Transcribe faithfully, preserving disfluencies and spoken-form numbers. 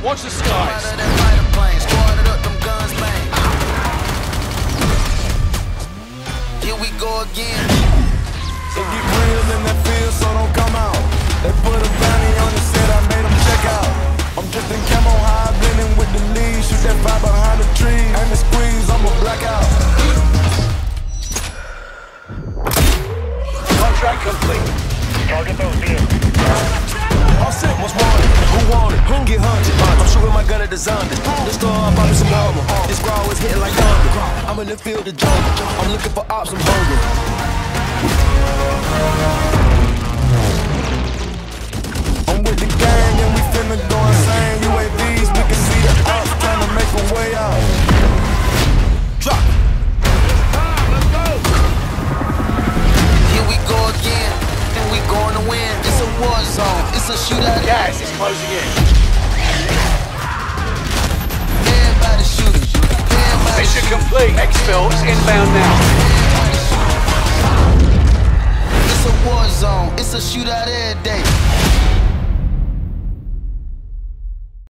Watch the skies. Here we go again. It get real in that field, so don't come out. They put a bounty on the set, I made them check out. I'm drifting camo high, blending with the leaves. Shoot that fire behind the trees. Aim and squeeze, I'm a blackout. Contract complete. Target those here. All set, what's wanted? Who want it? Who get hunted? I'm shooting my gun at the zombie. Let's throw up, popping some armor. This squad is hitting like thunder. I'm in the field of jungle. I'm looking for ops, I'm hungry. I'm with the gang and we finna go insane. U A Vs, we can see the ops trying to make a way out. Drop it. Let's go. Here we go again, and we going to win. It's a war zone, it's a shootout. Gas is closing in. Everybody shooting. Everybody Mission shooting. complete. Exfil is inbound now. It's a war zone, it's a shootout every day.